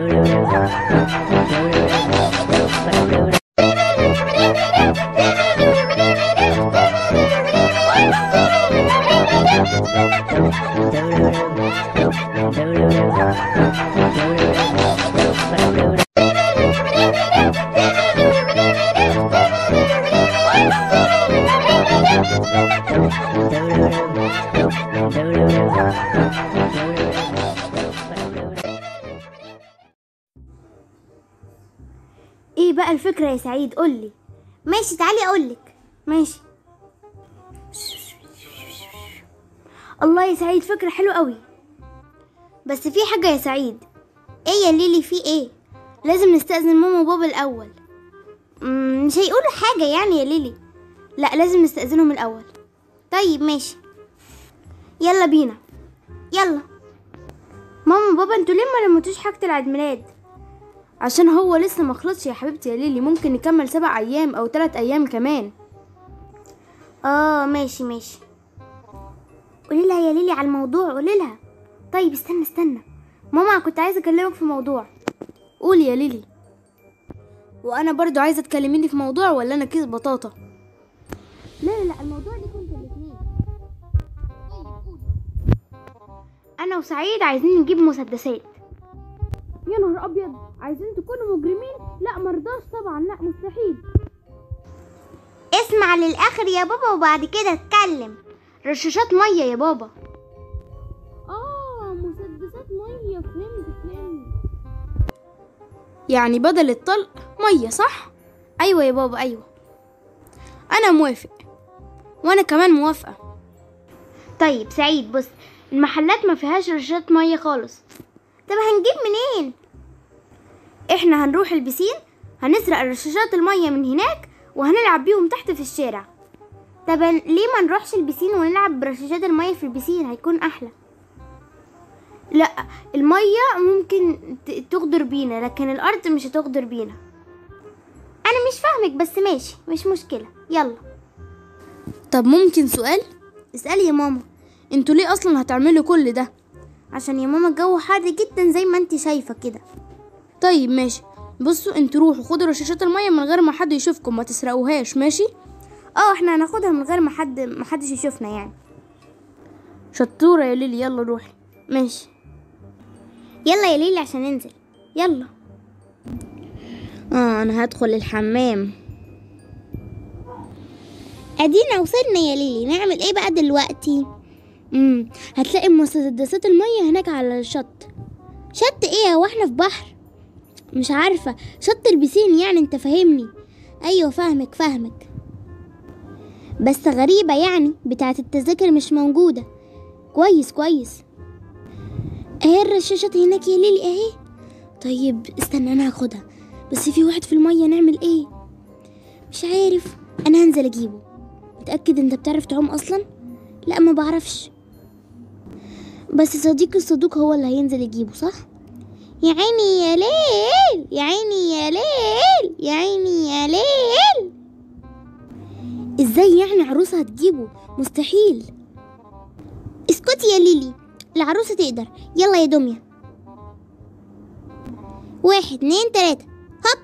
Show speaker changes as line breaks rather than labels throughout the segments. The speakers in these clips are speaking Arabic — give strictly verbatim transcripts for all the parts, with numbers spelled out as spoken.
ايه بقى الفكرة يا سعيد؟ قولي.
ماشي تعالي اقولك.
ماشي. الله يا سعيد، فكرة حلوة قوي،
بس في حاجة يا سعيد. ايه يا ليلي في ايه؟
لازم نستأذن ماما وبابا الأول.
مم، مش هيقولوا حاجة يعني يا ليلي.
لا لازم نستأذنهم الأول.
طيب ماشي
يلا بينا.
يلا.
ماما وبابا انتوا ليه ما لمتوش حاجة العيد ميلاد؟ عشان هو لسه ما خلصش يا حبيبتي يا ليلي، ممكن نكمل سبع ايام او ثلاث ايام كمان.
اه ماشي ماشي. قولي لها يا ليلي على الموضوع، قولي لها.
طيب استنى استنى ماما، كنت عايزه اكلمك في موضوع. قولي يا ليلي. وانا برضو عايزه تكلميني في موضوع ولا انا كيس بطاطا؟
لا لا لا الموضوع ليكم انتوا الاثنين.
طيب قولي. انا وسعيد عايزين نجيب مسدسات. يا نهار ابيض، عايزين تكونوا مجرمين؟ لا مرضاش طبعا، لا مستحيل.
اسمع للاخر يا بابا وبعد كده اتكلم.
رشاشات ميه يا بابا. اه مسدسات ميه، فهمت فهمت. يعني بدل الطلق ميه، صح؟ ايوه يا بابا ايوه. انا موافق، وانا كمان موافقه.
طيب سعيد بص،
المحلات ما فيهاش رشاشات ميه خالص.
طب هنجيب منين؟
احنا هنروح البسين، هنسرق رشاشات الميه من هناك وهنلعب بيهم تحت في الشارع.
طب ليه ما نروحش البسين ونلعب برشاشات الميه في البسين؟ هيكون احلى.
لا الميه ممكن تغدر بينا لكن الارض مش هتغدر بينا.
انا مش فاهمك بس ماشي مش مشكله، يلا.
طب ممكن سؤال؟
اسالي يا ماما.
انتوا ليه اصلا هتعملوا كل ده؟
عشان يا ماما الجو حر جدا زي ما انت شايفه كده.
طيب ماشي، بصوا انتوا روحوا خدوا رشاشات الميه من غير ما حد يشوفكم، ما تسرقوهاش ماشي؟
اه احنا هناخدها من غير ما حد ما حدش يشوفنا يعني.
شطوره يا ليلي، يلا روحي.
ماشي يلا يا ليلي عشان ننزل. يلا.
اه انا هدخل الحمام.
ادينا وصلنا يا ليلي، نعمل ايه بقى دلوقتي؟
امم هتلاقي مسدسات الميه هناك على الشط.
شط ايه؟ هو احنا في بحر؟
مش عارفه، شط البسين يعني، انت فاهمني؟
ايوه فاهمك فاهمك بس غريبه يعني، بتاعه التذاكر مش موجوده.
كويس كويس.
اهي الرشاشات هناك يا ليلي اهي.
طيب استنى انا هاخدها، بس في واحد في الميه، نعمل ايه؟
مش عارف، انا هنزل اجيبه.
متأكد انت بتعرف تعوم اصلا؟
لا ما بعرفش.
بس صديقي الصدوق هو اللي هينزل يجيبه، صح؟
يا عيني يا ليل، يا عيني يا ليل، يا عيني يا ليل.
ازاي يعني عروسة هتجيبه؟ مستحيل.
اسكتي يا ليلي، العروسة تقدر. يلا يا دمية، واحد اتنين تلاتة هب.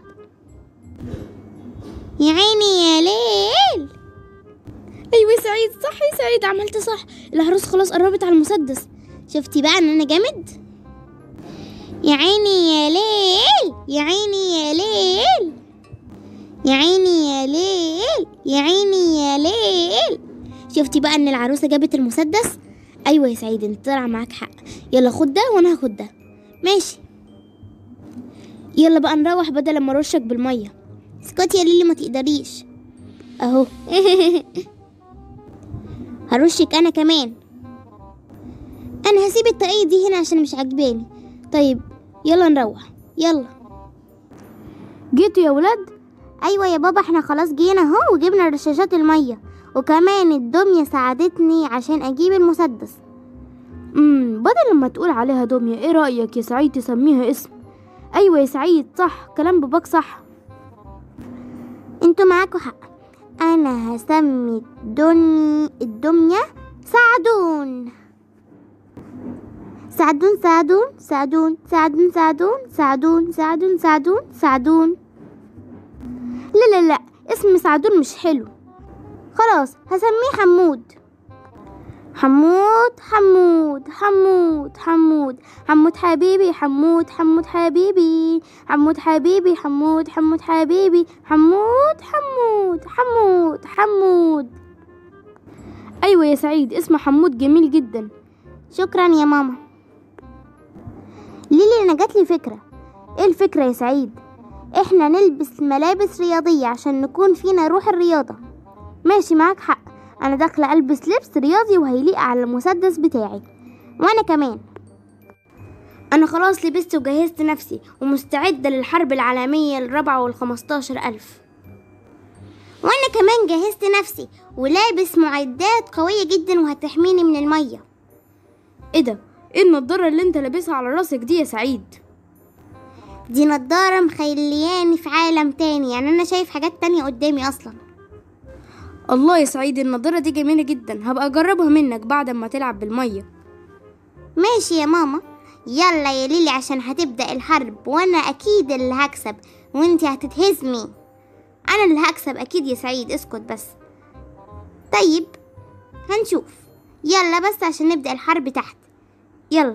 يا عيني يا ليل.
ايوه يا سعيد، صح يا سعيد، عملت صح. العروس خلاص قربت على المسدس.
شفتي بقى ان انا جامد؟ يا عيني يا ليل، يا عيني يا ليل، يا عيني يا ليل، يا عيني يا ليل.
شفتي بقى ان العروسة جابت المسدس؟ ايوه يا سعيد انت طلع معاك حق. يلا خد ده وانا هاخد ده.
ماشي.
يلا بقى نروح بدل ما ارشك بالميه.
اسكتي يا ليلي، ما تقدريش
اهو.
هرشك انا كمان. انا هسيب الطاقية دي هنا عشان مش عاجباني.
طيب يلا نروح.
يلا.
جيتوا يا ولاد؟
ايوه يا بابا احنا خلاص جينا اهو، وجبنا رشاشات الميه، وكمان الدمية ساعدتني عشان اجيب المسدس.
امم بدل ما تقول عليها دمية، ايه رأيك يا سعيد تسميها اسم؟ ايوه يا سعيد صح، كلام باباك صح.
انتوا معاكوا حق، انا هسمي الدني الدمية سعدون. ساعدون ساعدون ساعدون ساعدون ساعدون ساعدون ساعدون ساعدون ساعدون. لا لا لا، اسم ساعدون مش حلو، خلاص هسميه حمود. حمود حمود حمود حمود حمود حبيبي، حمود حمود حبيبي، حمود حبيبي، حمود حمود حبيبي، حمود حمود حمود حمود.
ايوه يا سعيد، اسم حمود جميل جدا.
شكرا يا ماما. ليلي انا جاتلي فكرة. ايه الفكرة يا سعيد؟ احنا نلبس ملابس رياضية عشان نكون فينا روح الرياضة. ماشي، معاك حق، انا داخلة البس لبس رياضي وهيليق على المسدس بتاعي. وانا كمان
انا خلاص لبست وجهزت نفسي ومستعدة للحرب العالمية الرابعة والخمستاشر الف.
وانا كمان جهزت نفسي ولابس معدات قوية جدا وهتحميني من المية.
ايه ده؟ ايه النضارة اللي انت لابسها على راسك دي يا سعيد؟
دي نضارة مخلياني في عالم تاني، يعني انا شايف حاجات تانية قدامي اصلا.
الله يا سعيد، النضارة دي جميلة جدا، هبقى اجربها منك بعد ما تلعب بالمية.
ماشي يا ماما. يلا يا ليلي عشان هتبدأ الحرب، وانا اكيد اللي هكسب وانتي هتتهزمي.
انا اللي هكسب اكيد يا سعيد، اسكت بس.
طيب هنشوف. يلا بس عشان نبدأ الحرب تحت. يلا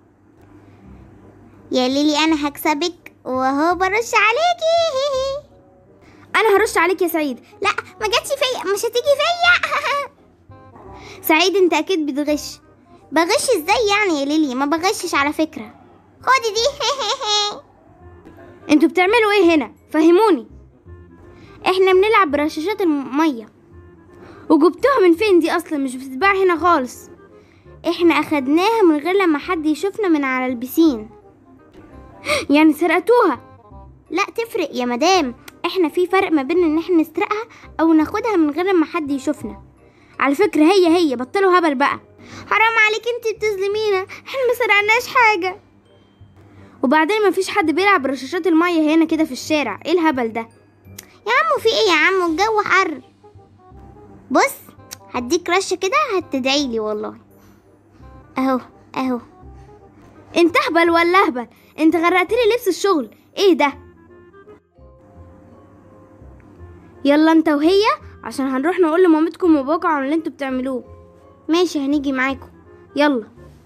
يا ليلي، انا هكسبك وهو برش عليكي.
انا هرش عليك يا سعيد.
لا ما جاتش فيا، مش هتيجي فيا.
سعيد انت اكيد بتغش.
بغش ازاي يعني يا ليلي؟ ما بغشش على فكرة. خدي دي.
انتوا بتعملوا ايه هنا؟ فهموني.
احنا بنلعب برشاشات المية.
وجبتوها من فين دي؟ اصلا مش بتتباع هنا خالص.
احنا اخدناها من غير لما حد يشوفنا من على البسين.
يعني سرقتوها؟
لا تفرق يا مدام، احنا في فرق ما بين ان احنا نسرقها او ناخدها من غير ما حد يشوفنا.
على فكرة هي هي بطلوا هبل بقى.
حرام عليك، انت بتظلمينا، احنا ما سرقناش حاجة.
وبعدين ما فيش حد بيلعب برشاشات المية هنا كده في الشارع، ايه الهبل ده؟
يا عمو في ايه يا عمو؟ الجو حر. بص هديك رشة كده هتدعيلي والله. اهو اهو.
انت اهبل ولا اهبل؟ انت غرقتلي لبس الشغل، ايه ده؟ يلا انت وهي عشان هنروح نقول لمامتكم وباباكم عن اللي انتوا بتعملوه.
ماشي هنيجي معاكم.
يلا.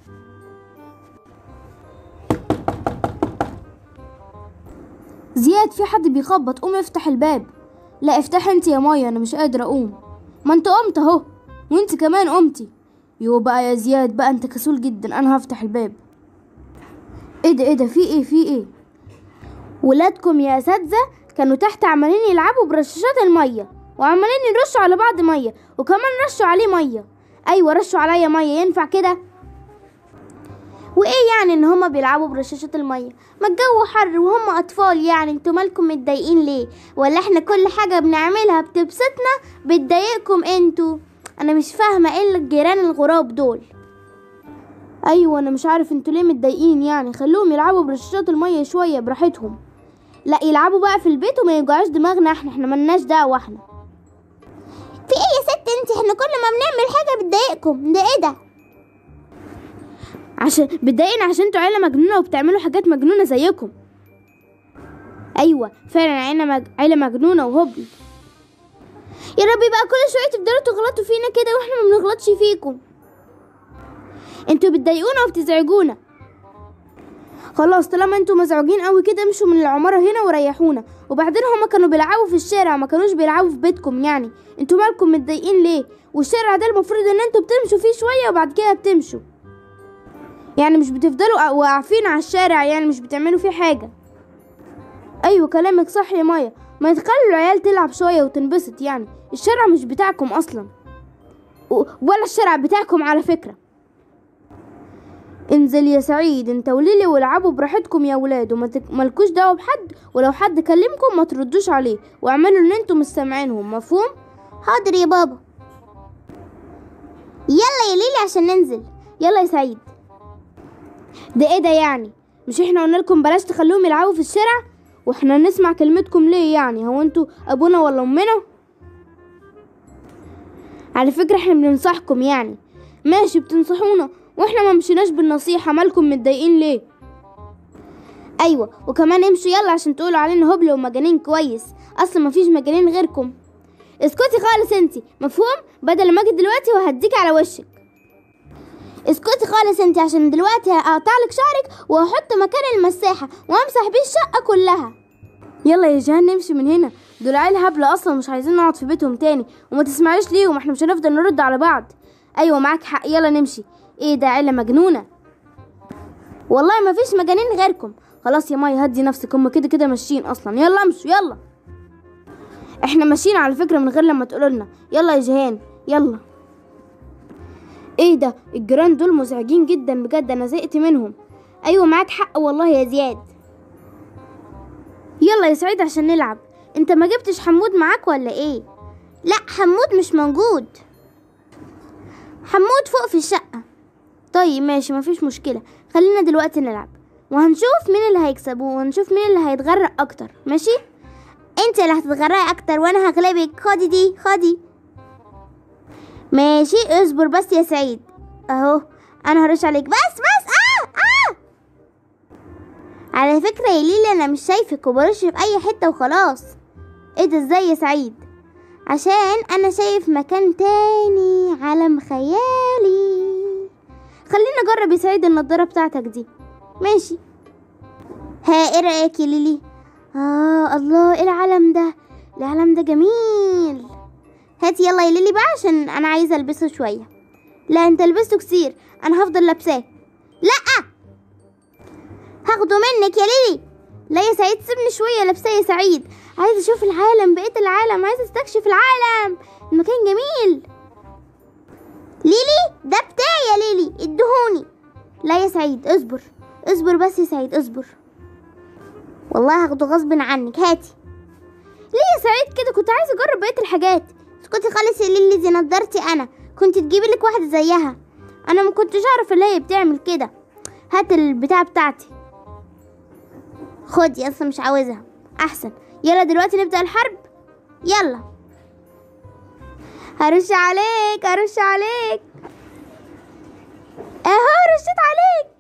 زياد، في حد بيخبط، قوم افتح الباب. لا افتح انت يا مايا، انا مش قادره اقوم. ما انت قمت اهو، وانت كمان قمتي. يو بقى يا زياد بقى، انت كسول جدا، انا هفتح الباب. ايه ده ايه ده؟ في ايه في ايه؟ ولادكم يا اساتذه كانوا تحت عمالين يلعبوا برشاشات الميه وعمالين يرشوا على بعض ميه وكمان رشوا عليه ميه. ايوه رشوا عليا ميه، ينفع كده؟ وايه يعني ان هما بيلعبوا برشاشات الميه؟
ما الجو حر وهم اطفال، يعني انتوا مالكم متضايقين ليه؟ ولا احنا كل حاجه بنعملها بتبسطنا بتضايقكم انتوا؟ انا مش فاهمه ايه الجيران الغراب دول.
ايوه انا مش عارف انتوا ليه متضايقين، يعني خلوهم يلعبوا برشاشات الميه شويه براحتهم. لا يلعبوا بقى في البيت وما يوجعوش دماغنا، احنا احنا ملناش دعوه. احنا
في ايه يا ست انت؟ احنا كل ما بنعمل حاجه بتضايقكم، ده ايه ده؟
عشان بتضايقنا عشان انتوا عيله مجنونه وبتعملوا حاجات مجنونه زيكم. ايوه فعلا عيله مج... عيله مجنونه وهبل.
يا ربي بقى كل شويه تفضلوا تغلطوا فينا كده واحنا ما بنغلطش فيكم.
انتوا بتضايقونا وبتزعجونا. خلاص طالما انتوا مزعوجين قوي كده امشوا من العماره هنا وريحونا. وبعدين هما كانوا بيلعبوا في الشارع، ما كانوش بيلعبوا في بيتكم، يعني انتوا مالكم متضايقين ليه؟ والشارع ده المفروض ان انتوا بتمشوا فيه شويه وبعد كده بتمشوا، يعني مش بتفضلوا واقفين على الشارع، يعني مش بتعملوا فيه حاجه. ايوه كلامك صح يا مايا، ما تخلوا العيال تلعب شويه وتنبسط، يعني الشارع مش بتاعكم اصلا ولا الشارع بتاعكم على فكره. انزل يا سعيد انت وليلي والعبوا براحتكم يا ولاد، وما تك... مالكوش دعوه بحد، ولو حد كلمكم ما تردوش عليه واعملوا ان انتم مش سامعينهم، مفهوم؟
حاضر يا بابا. يلا يا ليلي عشان ننزل.
يلا يا سعيد. ده ايه ده يعني؟ مش احنا قلنا لكم بلاش تخلوهم يلعبوا في الشارع؟ واحنا نسمع كلمتكم ليه يعني؟ هو انتوا ابونا ولا امنا؟ على فكره احنا بننصحكم يعني. ماشي بتنصحونا واحنا ما مشيناش بالنصيحة، مالكم متضايقين ليه؟ ايوه وكمان امشوا يلا عشان تقولوا علينا هبل ومجانين كويس، اصلا مفيش مجانين غيركم. اسكتي خالص انتي، مفهوم؟ بدل ما اجي دلوقتي وهديكي على وشك. اسكتي خالص انتي عشان دلوقتي هقطعلك شعرك وهحط مكان المساحة وامسح بيه الشقة كلها. يلا يا جيهان نمشي من هنا، دول عيال هبلة اصلا مش عايزين نقعد في بيتهم تاني، وما تسمعيش ليهم، احنا مش هنفضل نرد على بعض. ايوه معاك حق، يلا نمشي. ايه ده عيلة مجنونة؟ والله ما فيش مجانين غيركم. خلاص يا ماي هدي نفسك، هم كده كده ماشيين اصلا، يلا امشوا يلا. احنا ماشيين على فكرة من غير لما تقولوا لنا. يلا يا جيهان يلا. ايه ده الجيران دول مزعجين جدا بجد، انا زهقت منهم. ايوه معاك حق والله يا زياد. يلا يا سعيد عشان نلعب. انت ما جبتش حمود معاك ولا ايه؟
لا حمود مش موجود،
حمود فوق في الشقة. طيب ماشي مفيش مشكلة، خلينا دلوقتي نلعب وهنشوف مين اللي هيكسب وهنشوف مين اللي هيتغرق اكتر. ماشي؟
انت اللي هتتغرقي اكتر وانا هغلبك. خدي دي خدي.
ماشي اصبر بس يا سعيد، اهو انا هرش عليك. بس بس اه اه
على فكرة يا ليلي انا مش شايفك وبرش في اي حتة وخلاص.
ايه ده ازاي يا سعيد؟
عشان انا شايف مكان تاني، عالم خيالي.
خلينا نجرب يا سعيد النضارة بتاعتك دي.
ماشي. ها ايه رأيك يا ليلي؟
اه الله ايه العالم ده، العالم ده جميل.
هاتي يلا يا ليلي بقى عشان انا عايزة البسه شوية.
لا انت لبسته كتير، انا هفضل لابساه.
لا هاخده منك يا ليلي.
لا يا سعيد سيبني شوية لابساه يا سعيد، عايزة اشوف العالم، بقية العالم، عايزة استكشف العالم، المكان جميل.
ليلي ده بتاعي يا ليلي ادهوني.
لا يا سعيد اصبر اصبر بس يا سعيد اصبر.
والله هاخده غصب عنك. هاتي.
ليه يا سعيد كده؟ كنت عايزة اجرب بقية الحاجات.
اسكتي خالص يا ليلي، دي نضارتي انا، كنت تجيبي لك واحدة زيها.
انا ما كنتش اعرف اللي هي بتعمل كده. هات البتاع بتاعتي.
خدي اصلا مش عاوزها.
احسن. يلا دلوقتي نبدأ الحرب.
يلا.
هرش عليك هرش عليك اهو رشيت عليك.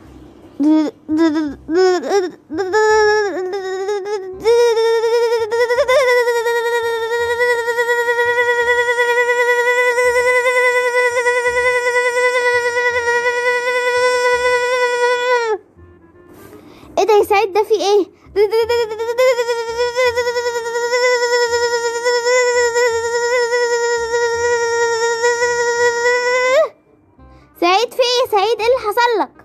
ايه ده يا سعيد ده في ايه؟
سعيد في ايه؟ سعيد ايه اللي حصل لك؟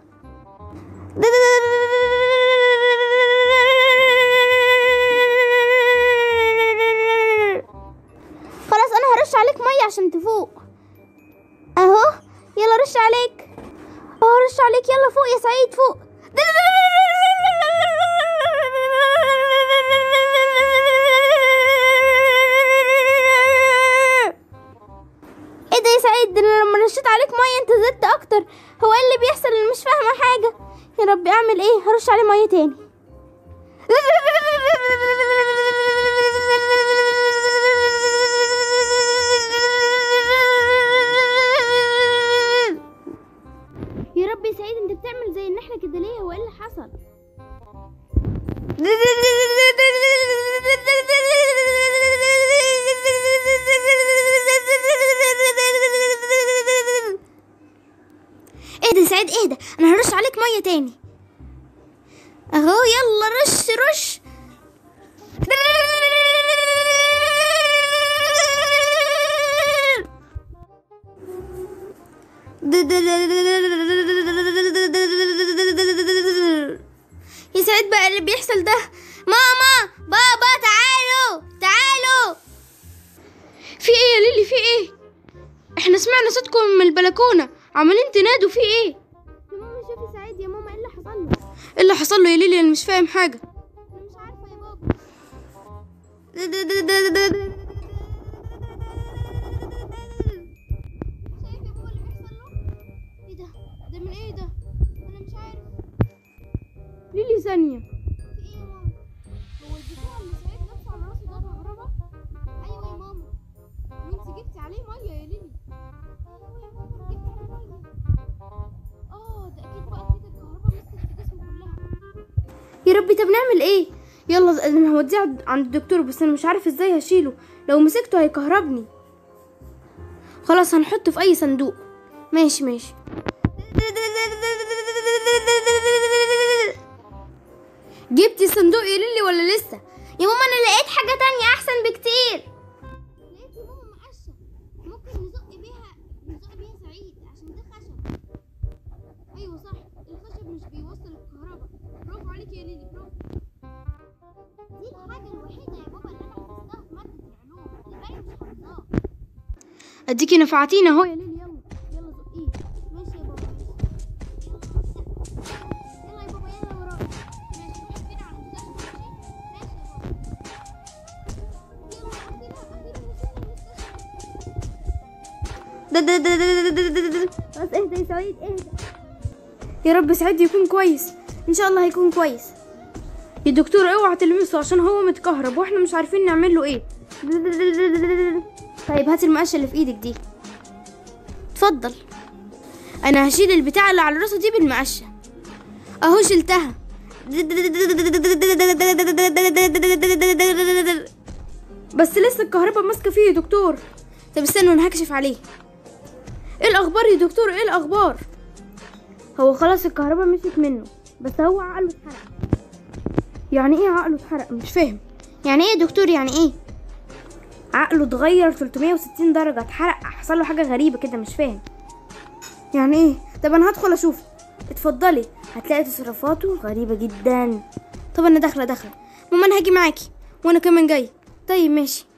خلاص انا هرش عليك ميه عشان تفوق. اهو يلا رش عليك اهو رش عليك. يلا فوق يا سعيد فوق. ايه ده يا سعيد؟ لما رشيت عليك ميه انت زدت اكتر. هو ايه اللي بيحصل؟ انا مش فاهمه حاجه. يا ربي اعمل ايه؟ هرش عليه ميه تاني. يا ربي يا سعيد انت بتعمل زي النحله كده ليه؟ هو ايه اللي حصل؟ اهدى يا سعيد اهدى، انا هرش عليك ميه تاني اهو. يلا رش رش. يا سعيد بقى اللي بيحصل ده.
ماما بابا تعالوا تعالوا.
في ايه يا ليلي في ايه؟ احنا سمعنا صوتكم من البلكونه عمالين تنادوا. في ايه يا ماما؟ شوفي سعيد يا ماما ايه اللي حصل له؟ ايه اللي حصل له يا ليلي؟ انا مش فاهم حاجه.
انا مش عارفه يا بابا.
شايف يا بابا اللي بيحصل له؟ ايه ده؟ ده من ايه ده؟ انا مش عارف. ليلي ثانيه.
في ايه يا ماما؟
هو البتاع اللي سعيد لابسه على راسه ده كهربا؟
ايوه يا ماما.
وانت جبتي عليه ميه يا ليلي؟
ايوه يا ماما جبت عليه ميه.
يا ربي طب نعمل ايه؟ يلا انا هوديه عند الدكتور، بس انا مش عارف ازاي هشيله، لو مسكته هيكهربني. خلاص هنحطه في اي صندوق. ماشي ماشي. جبتي صندوق يا ليلي ولا لسه؟
يا ماما انا لقيت حاجة تانية احسن بكتير. لقيت يا ماما مقشة ممكن نزق بيها نزق بيها سعيد عشان ده خشب. ايوه صح، الخشب مش بيوصل الكهرباء. برافو عليكي يا ليلي، برافو. دي الحاجة الوحيدة يا بابا اللي انا حفظتها في مادة العلوم، الباقي مش حافظاه.
اديكي نفعتينا اهو يا ليلي. يلا
يلا زقيه. ماشي يا بابا. يلا يا بابا يلا وراك. ماشي روح كده على المستشفى. ماشي ماشي يا بابا. يلا اخيرا وصلنا للمستشفى.
بس اهدى يا سعيد اهدى. يا رب سعيد يكون كويس، ان شاء الله هيكون كويس. يا دكتور اوعى تلمسه عشان هو متكهرب واحنا مش عارفين نعمل له ايه. طيب هات المقشه اللي في ايدك دي. اتفضل. انا هشيل البتاع اللي على راسه دي بالمقشه اهو، شلتها. بس لسه الكهرباء ماسكه فيه يا دكتور. طب استنوا انا هكشف عليه. ايه الاخبار يا دكتور؟ ايه الاخبار؟ هو خلاص الكهرباء مشيت منه، بس هو عقله اتحرق. يعني ايه عقله اتحرق؟ مش فاهم.
يعني ايه يا دكتور؟ يعني ايه؟
عقله اتغير ثلاثمية وستين درجة، اتحرق، حصل له حاجة غريبة كده، مش فاهم يعني ايه. طب انا هدخل اشوف. اتفضلي. هتلاقي تصرفاته غريبة جدا. طب انا داخلة داخلة. ماما انا هاجي معاكي. وانا كمان جاي. طيب ماشي.